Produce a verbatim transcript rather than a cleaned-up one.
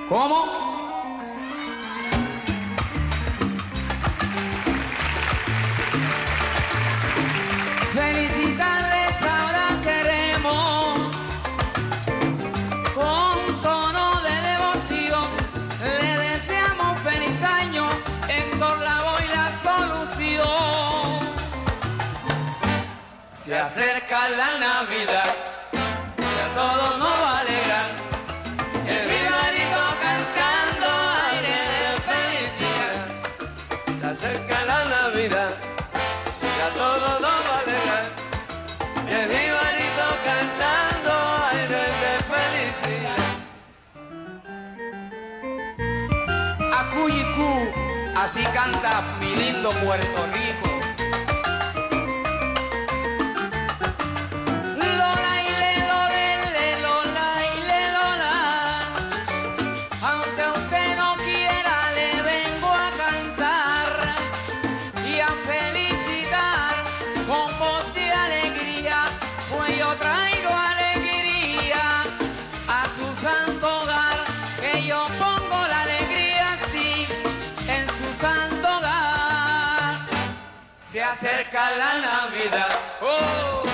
¿Cómo? Felicitarles ahora queremos, con tono de devoción, le deseamos feliz año, Héctor Lavoe la solución. Se acerca la Navidad, ya todos nos va a alegrar, el vivarito cantando aire de felicidad. Se acerca la Navidad, ya todos nos va a alegrar, el vivarito cantando aire de felicidad. Acuyicú, así canta mi lindo Puerto Rico. Lola y le, lola, le, lola y le, lola. Aunque usted no quiera, le vengo a cantar y a felicitar con voz de alegría, pues yo traigo alegría a su santo hogar, que yo pongo la alegría así en su santo hogar. Se acerca la Navidad, oh.